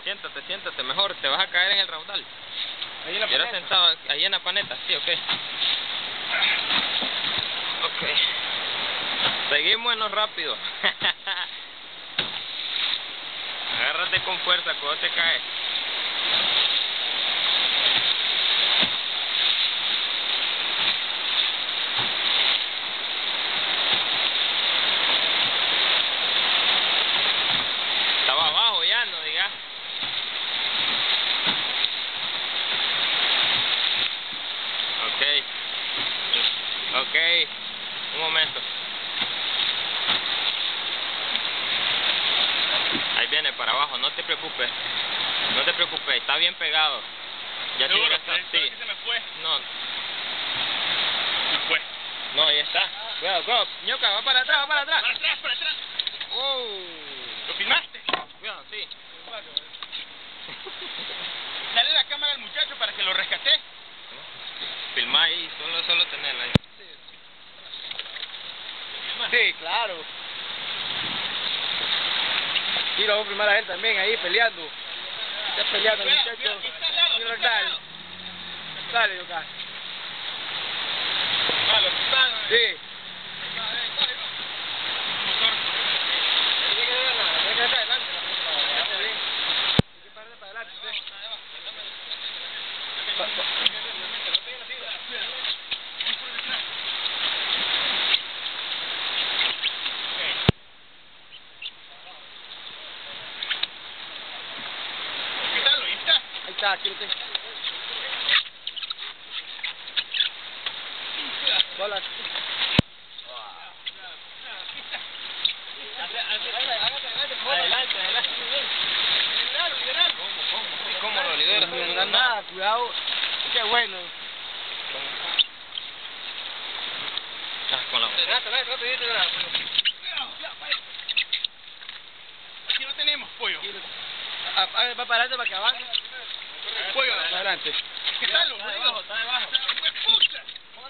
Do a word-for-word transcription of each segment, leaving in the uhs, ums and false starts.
Siéntate, siéntate mejor, te vas a caer en el raudal. Ahí en la Yo era paneta. sentado ahí en la paneta, sí, ok. Ok. Seguimos en lo rápido. Agárrate con fuerza cuando te caes. Estaba abajo ya, no digas. Ok. Ok. Un momento. Ahí viene para abajo, no te preocupes. No te preocupes, está bien pegado. Ya Seguro, tiene pero sí. que se me fue. No, Se me fue. no, ahí está. Cuidado, cuidado. Ñoca, va para atrás, va para atrás. Para atrás, para atrás. Oh. ¿Lo filmaste? Cuidado, sí. Dale la cámara al muchacho para que lo rescate. Filma ahí, solo, solo tenerla ahí. Sí, claro. Y lo voy a filmar a él también ahí peleando. Está peleando el Cuidado, muchacho. cuidado, aquí está al lado, aquí Mira, está al dale. lado. Dale, Yoka. Ah, lo están. Sí. Motor. Tiene que ver la- tiene que ver adelante, la película, para adelante, bien. Tiene que pararse para adelante, sí. Pa- pa- ¿Qué tal? Ahí está. Ahí está, aquí lo tengo. Hola. Adelante, adelante. Liberalo, liberalo. Sí, ¿cómo lo liberas? No me da nada, cuidado. Qué bueno. Ah, con la boca. Trata, trata, trata, trata. Cuidado, cuidado, vaya. Aquí no tenemos pollo. Ah, ah, va para adelante para que avance. Pollo. Para adelante. ¿Qué tal, los Está ruidos? debajo, está debajo. ¡Pucha!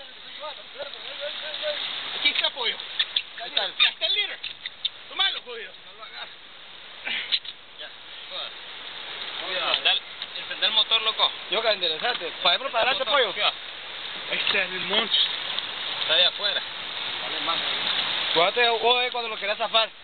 Aquí está pollo. Ahí está. Ya está el líder. Tomalo, jodido. No lo hagas. Ya, joder. Cuidado, dale. Encender el motor, loco. Yoka, interesante. Para para adelante, Motor, pollo. cuidado. Ahí está el monstruo. Está de afuera. Cuídate, ojo, eh, cuando lo quieras zafar.